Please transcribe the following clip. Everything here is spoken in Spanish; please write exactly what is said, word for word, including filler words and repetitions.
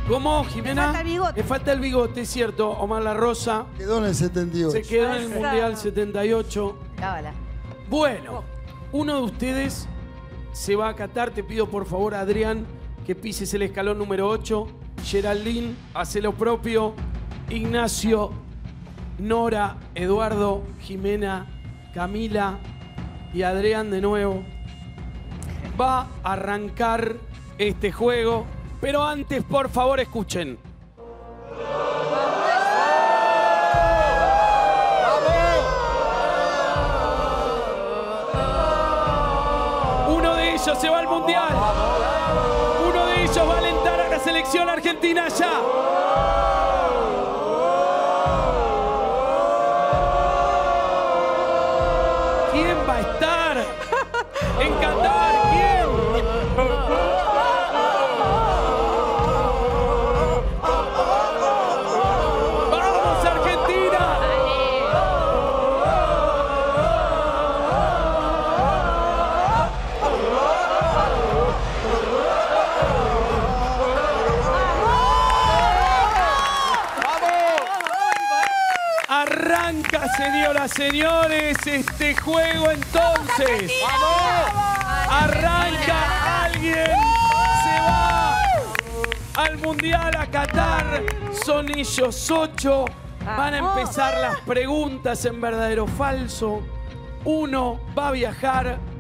¿Cómo, Jimena? Le falta el bigote. Le falta el bigote, es cierto. Omar La Rosa Quedó en el setenta y ocho. se quedó en el Esa. Mundial setenta y ocho. Cábala. Bueno, uno de ustedes se va a acatar. Te pido por favor, Adrián, que pises el escalón número ocho. Geraldine, hace lo propio. Ignacio, Nora, Eduardo, Jimena, Camila y Adrián de nuevo. Va a arrancar este juego, pero antes, por favor, escuchen. Uno de ellos se va al Mundial. Uno de ellos va a alentar a la selección argentina ya. ¿Quién va a estar en Qatar? ¿Quién? ¡Vamos, Argentina! Arranca, señoras, señores, este juego entonces. Arranca, alguien se va al Mundial a Qatar. Son ellos ocho. Van a empezar las preguntas en verdadero o falso. Uno va a viajar